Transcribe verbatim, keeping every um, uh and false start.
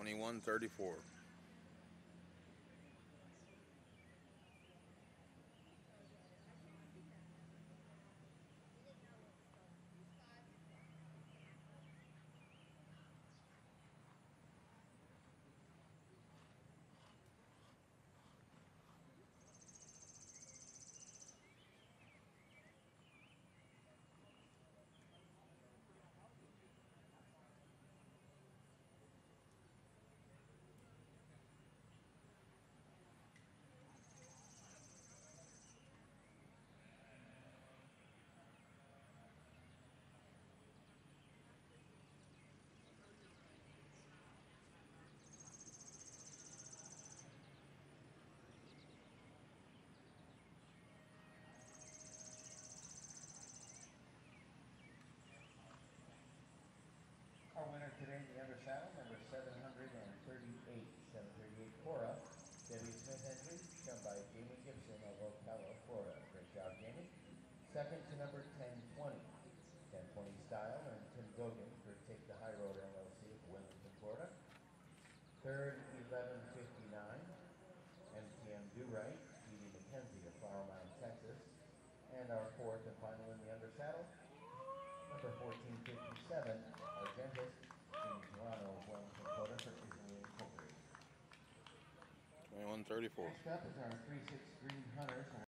twenty-one thirty-four. Our winner today in the undersaddle, number seven hundred thirty-eight, seven thirty-eight Cora, Debbie Smith entry, shown by Jamie Gibson of Ocala, Florida. Great job, Jamie. Second to number ten twenty, ten twenty Style, and Tim Gogan for Take the High Road L L C of Wilmington, Florida. Third, eleven fifty-nine, M T M Do Right, Edie McKenzie of Flower Mound, Texas. And our fourth and final in the undersaddle, number fourteen fifty-seven, Argentis, in Toronto, Wellington, Florida, for Disney Incorporated. twenty-one thirty-four. Next up is our three six Green Hunters.